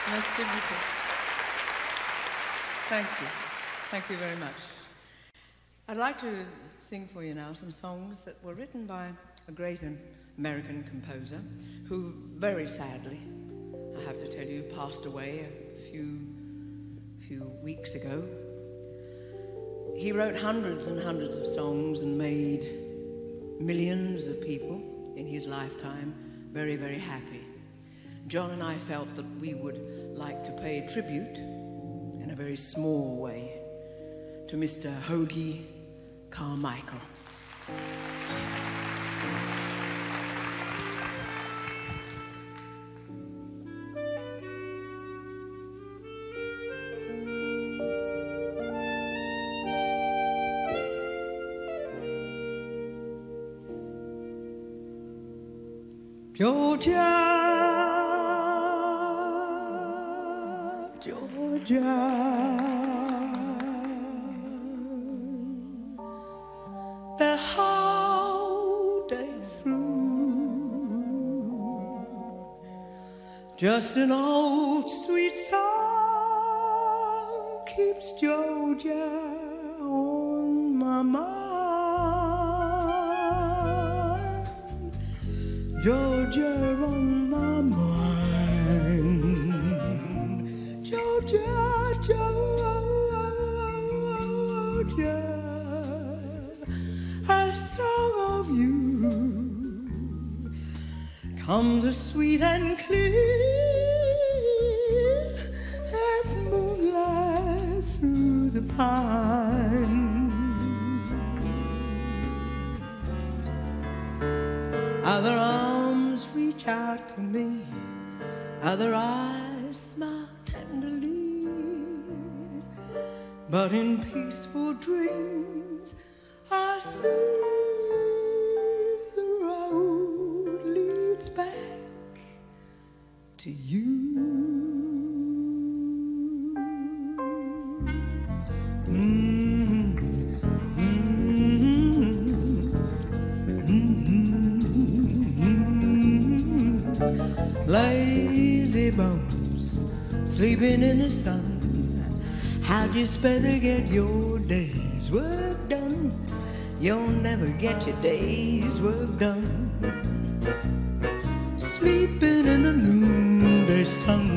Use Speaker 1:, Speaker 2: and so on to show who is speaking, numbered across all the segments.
Speaker 1: Merci beaucoup. Thank you. Thank you very much. I'd like to sing for you now some songs that were written by a great American composer who, very sadly, I have to tell you, passed away a few weeks ago. He wrote hundreds and hundreds of songs and made millions of people in his lifetime very, very happy. John and I felt that we would like to pay tribute in a very small way to Mr. Hoagy Carmichel. Georgia, Georgia, the whole day through, just an old sweet song keeps Georgia on my mind. Georgia on my mind, Georgia, Georgia, a song of you comes as sweet and clear as moonlight through the pines. Other arms reach out to me, other eyes smile tenderly, but in peaceful dreams I see the road leads back to you. Lazy bones, sleeping in the sun. How'd you spend to get your day's work done? You'll never get your day's work done. Sleeping in the noonday sun.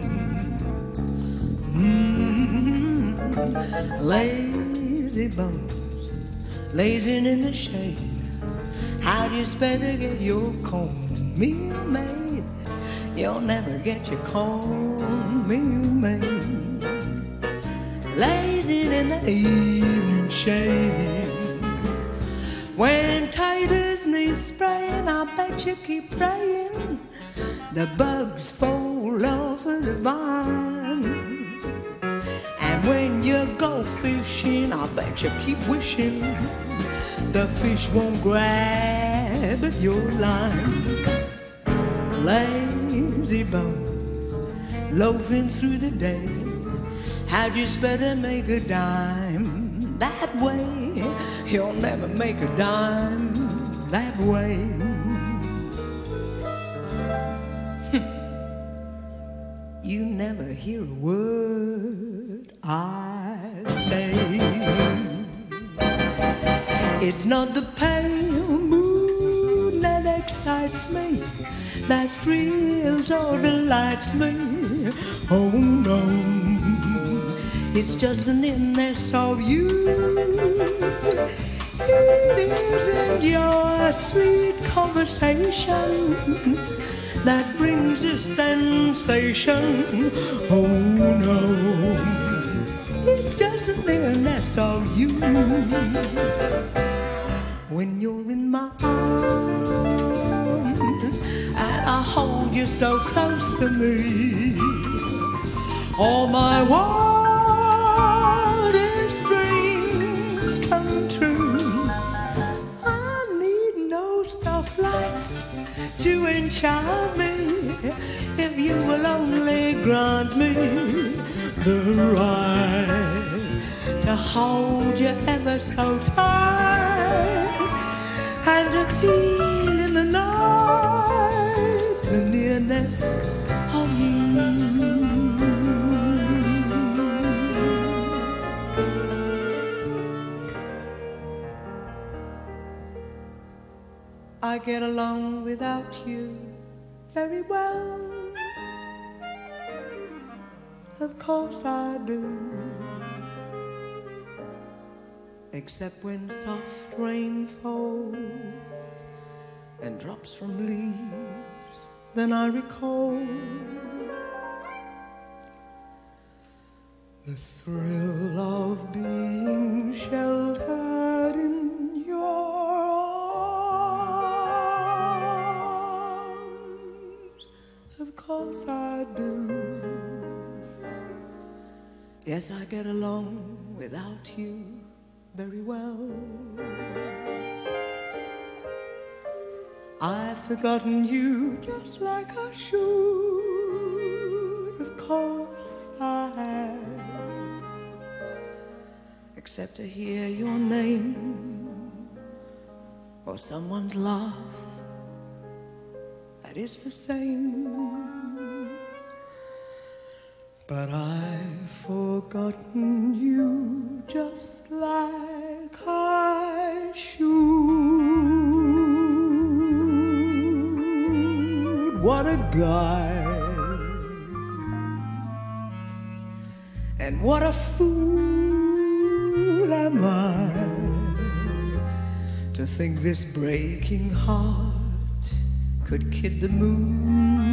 Speaker 1: Lazy bones, lazing in the shade. How'd you spend to get your cornmeal made? You'll never get your cornmeal made. Lazing in the evening shade. When taters need spraying, I bet you keep praying the bugs fall off of the vine. And when you go fishing, I bet you keep wishing the fish won't grab at your line. Lazy bones, loafing through the day. How'd you better make a dime that way? You'll never make a dime that way. You never hear a word I say. It's not the pale moon that excites me, that thrills or delights me. Oh no, it's just the nearness of you. It isn't your sweet conversation that brings a sensation. Oh no, it's just the nearness of you. When you're in my arms and I hold you so close to me, all my wildest dreams come true. I need no soft lights to enchant me, if you will only grant me the right to hold you ever so tight, and to feel in the night the nearness of you. I get along without you very well. Of course I do. Except when soft rain falls and drops from leaves, then I recall the thrill of being sheltered in your arms. Of course I do. Yes, I get along without you very well. I've forgotten you just like I should. Of course I have. Except to hear your name or someone's laugh, that is the same. But I've forgotten you just like I should. What a guy, and what a fool am I to think this breaking heart could kid the moon.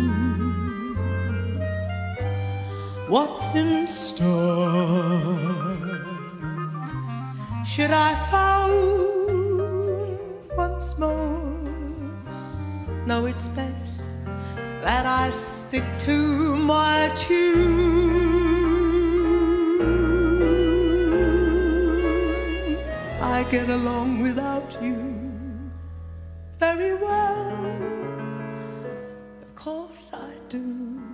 Speaker 1: What's in store? Should I phone once more? No, it's best that I stick to my tune. I get along without you very well. Of course I do.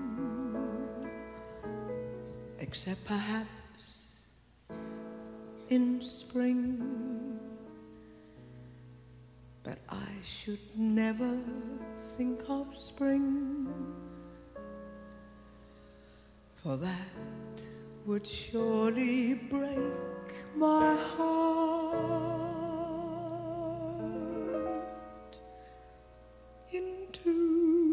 Speaker 1: Except perhaps in spring. But I should never think of spring, for that would surely break my heart in two.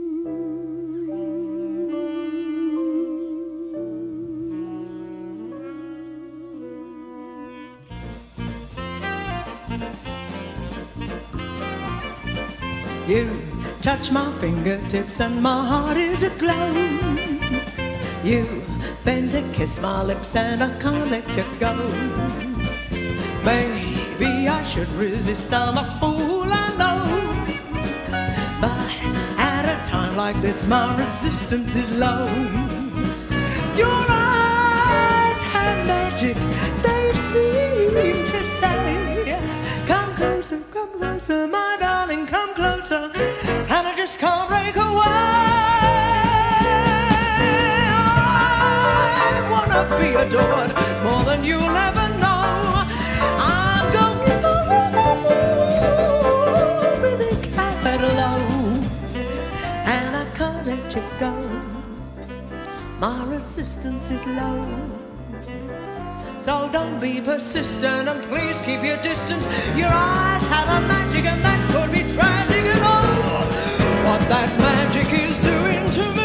Speaker 1: You touch my fingertips and my heart is aglow. You bend to kiss my lips and I can't let you go. Maybe I should resist, I'm a fool, I know. But at a time like this my resistance is low. Your eyes have magic, they seem to say, come closer, my darling, come closer, and I just can't break away. I wanna be adored more than you'll ever know. I'm going with a low, and I can't let you go. My resistance is low. So don't be persistent and please keep your distance. Your eyes have a magic and that could be tragic and oh, what that magic is doing to me.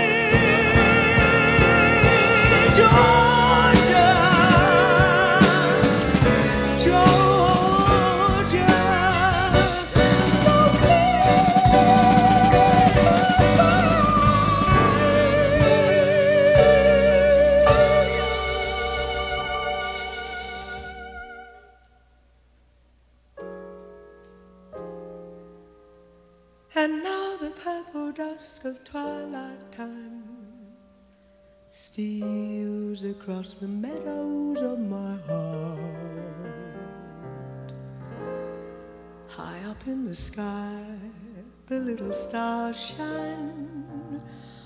Speaker 1: Georgia, Georgia, don't And now the purple dusk of twilight time steals across the meadows of my heart. High up in the sky, the little stars shine,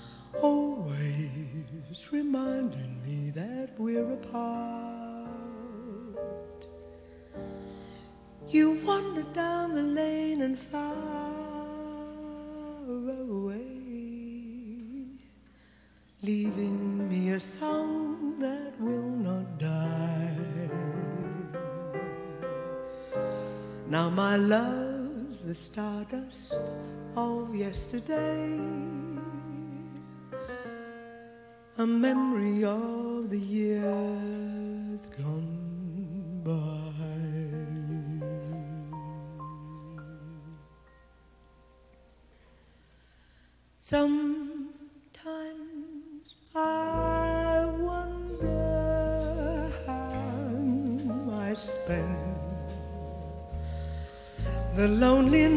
Speaker 1: always reminding me that we're apart. You wander down the lane and far away, leaving me a song that will not die. Now my love's the stardust of yesterday, a memory of the years gone by. Sometimes I wonder how I spend the lonely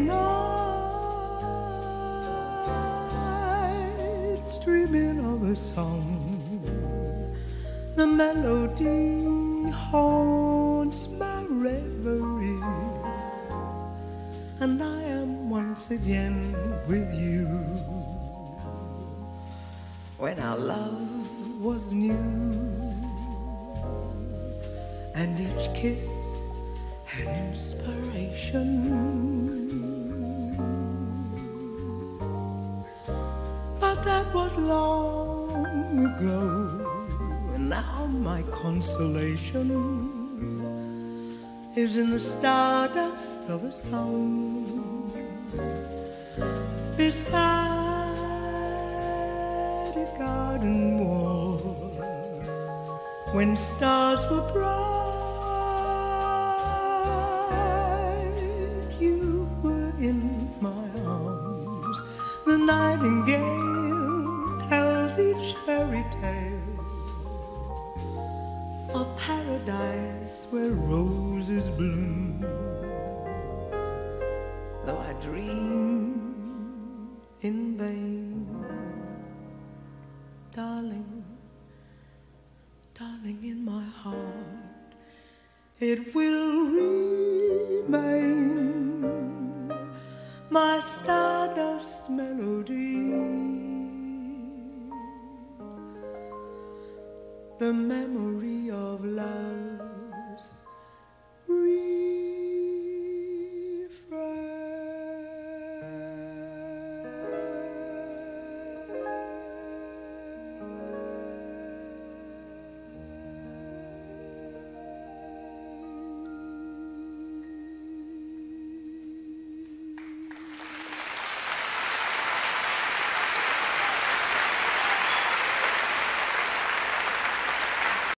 Speaker 1: nights, dreaming of a song. The melody haunts my reveries, and I am once again with you. When our love was new, and each kiss had inspiration. But that was long ago, and now my consolation is in the stardust of a song beside a garden wall, when stars were bright. In my arms, the nightingale tells each fairy tale of paradise where roses bloom. Though I dream in vain, darling, darling, in my heart it will remain my star.